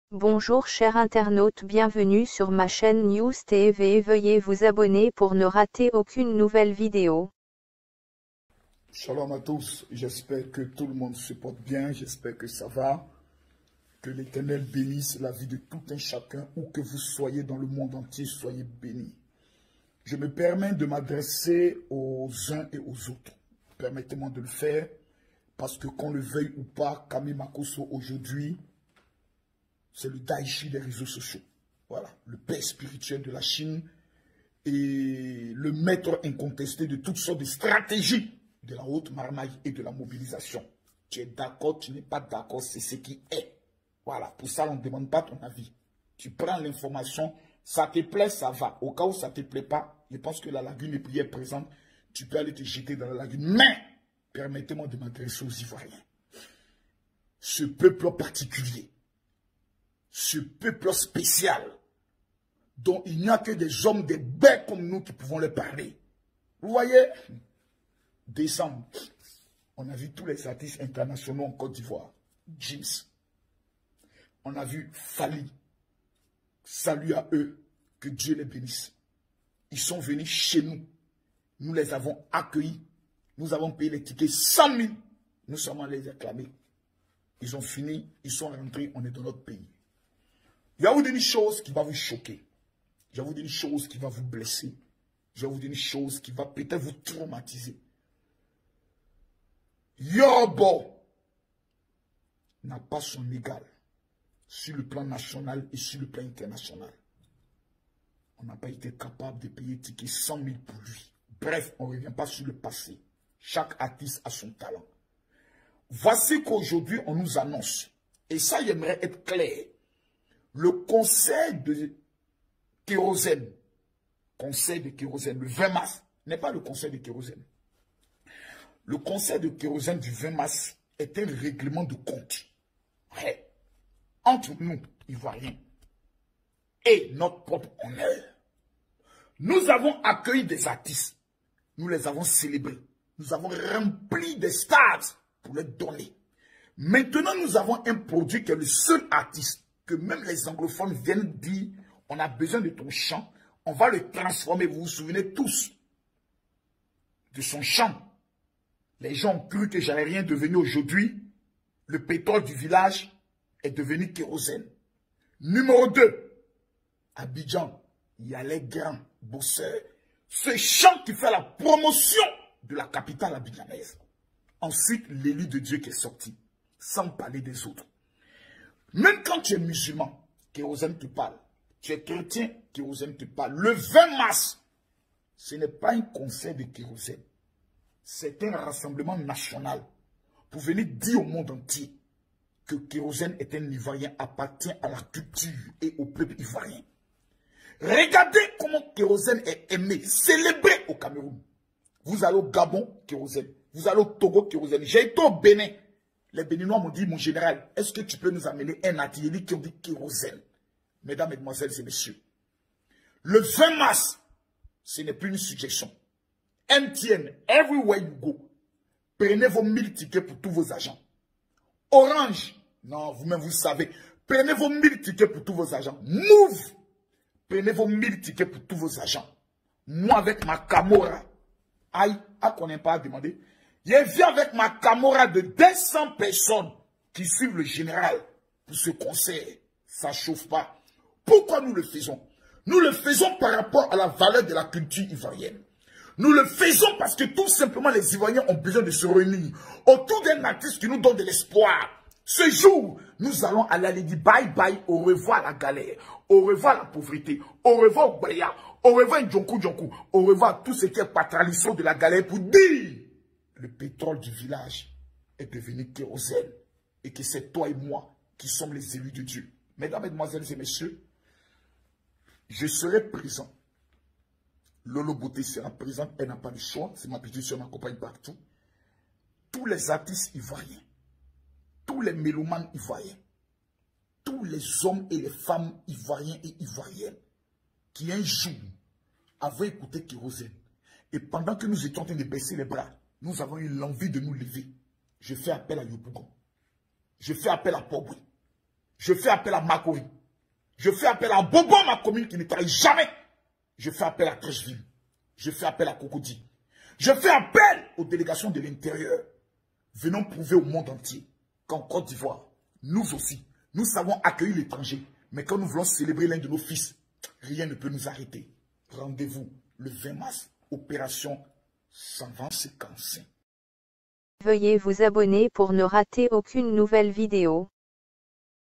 Bonjour chers internautes, bienvenue sur ma chaîne News TV. Veuillez vous abonner pour ne rater aucune nouvelle vidéo. Shalom à tous, j'espère que tout le monde se porte bien, j'espère que ça va. Que l'Éternel bénisse la vie de tout un chacun, où que vous soyez dans le monde entier, soyez bénis. Je me permets de m'adresser aux uns et aux autres. Permettez-moi de le faire, parce que qu'on le veuille ou pas, Kami Makosso aujourd'hui, c'est le Daichi des réseaux sociaux. Voilà, le père spirituel de la Chine et le maître incontesté de toutes sortes de stratégies de la haute marmaille et de la mobilisation. Tu es d'accord, tu n'es pas d'accord, c'est ce qui est. Voilà, pour ça, on ne demande pas ton avis. Tu prends l'information, ça te plaît, ça va. Au cas où ça ne te plaît pas, je pense que la lagune des prières présente, tu peux aller te jeter dans la lagune. Mais, permettez-moi de m'adresser aux Ivoiriens. Ce peuple particulier, ce peuple spécial, dont il n'y a que des hommes, des bêtes comme nous qui pouvons leur parler. Vous voyez, décembre, on a vu tous les artistes internationaux en Côte d'Ivoire. James. On a vu Fali. Salut à eux. Que Dieu les bénisse. Ils sont venus chez nous. Nous les avons accueillis. Nous avons payé les tickets 100 000. Nous sommes allés les acclamer. Ils ont fini. Ils sont rentrés. On est dans notre pays. Je vais vous dire une chose qui va vous choquer. Je vais vous dire une chose qui va vous blesser. Je vais vous dire une chose qui va peut-être vous traumatiser. Yoruba n'a pas son égal sur le plan national et sur le plan international. On n'a pas été capable de payer ticket 100 000 pour lui. Bref, on ne revient pas sur le passé. Chaque artiste a son talent. Voici qu'aujourd'hui, on nous annonce, et ça, j'aimerais être clair, le conseil de kérosène, le 20 mars, n'est pas le conseil de kérosène. Le conseil de kérosène du 20 mars est un règlement de compte. Ouais. Entre nous, Ivoiriens, et notre propre honneur. Nous avons accueilli des artistes. Nous les avons célébrés. Nous avons rempli des stades pour les donner. Maintenant, nous avons un produit qui est le seul artiste que même les anglophones viennent dire, on a besoin de ton chant, on va le transformer. Vous vous souvenez tous de son chant. Les gens ont cru que j'allais rien devenir aujourd'hui. Le pétrole du village est devenu kérosène. Numéro 2, Abidjan, il y a les grands bosseurs. Ce chant qui fait la promotion de la capitale abidjanaise. Ensuite, l'élu de Dieu qui est sorti, sans parler des autres. Même quand tu es musulman, kérosène te parle. Tu es chrétien, kérosène te parle. Le 20 mars, ce n'est pas un concert de kérosène. C'est un rassemblement national pour venir dire au monde entier que Kérosène est un Ivoirien, appartient à la culture et au peuple ivoirien. Regardez comment Kérosène est aimé, célébré au Cameroun. Vous allez au Gabon, Kérosène. Vous allez au Togo, Kérosène. J'ai été au Bénin. Les Béninois m'ont dit, mon général, est-ce que tu peux nous amener un atelier qui ont dit Kérosène? Mesdames, mesdemoiselles et messieurs, le 20 mars, ce n'est plus une suggestion. MTN, everywhere you go. Prenez vos 1000 tickets pour tous vos agents. Orange, non, vous-même vous savez. Prenez vos 1000 tickets pour tous vos agents. Move, prenez vos 1000 tickets pour tous vos agents. Moi, avec ma Camorra, aïe, à qu'on n'ait pas à demander. Je viens avec ma Camorra de 200 personnes qui suivent le général pour ce concert. Ça ne chauffe pas. Pourquoi nous le faisons? Nous le faisons par rapport à la valeur de la culture ivoirienne. Nous le faisons parce que tout simplement les Ivoiriens ont besoin de se réunir autour d'un artiste qui nous donne de l'espoir. Ce jour, nous allons aller dire bye bye, au revoir la galère, au revoir la pauvreté, au revoir au Bréa, au revoir Djonkou Djonkou, au revoir tout ce qui est patralisson de la galère pour dire le pétrole du village est devenu kérosène et que c'est toi et moi qui sommes les élus de Dieu. Mesdames, mesdemoiselles et messieurs, je serai présent. Lolo Beauté sera présente, elle n'a pas de choix, c'est ma petite soeur, m'accompagne partout. Tous les artistes ivoiriens, tous les mélomanes ivoiriens, tous les hommes et les femmes ivoiriens et ivoiriennes qui un jour avaient écouté Kérosène et pendant que nous étions en train de baisser les bras, nous avons eu l'envie de nous lever. Je fais appel à Yopougon, je fais appel à Poboué, Je fais appel à Makori. Je fais appel à Bobo, ma commune qui ne travaille jamais. Je fais appel à Trècheville. Je fais appel à Cocody. Je fais appel aux délégations de l'intérieur. Venons prouver au monde entier qu'en Côte d'Ivoire, nous aussi, nous savons accueillir l'étranger. Mais quand nous voulons célébrer l'un de nos fils, rien ne peut nous arrêter. Rendez-vous le 20 mars, opération S'avance Cancer. Veuillez vous abonner pour ne rater aucune nouvelle vidéo.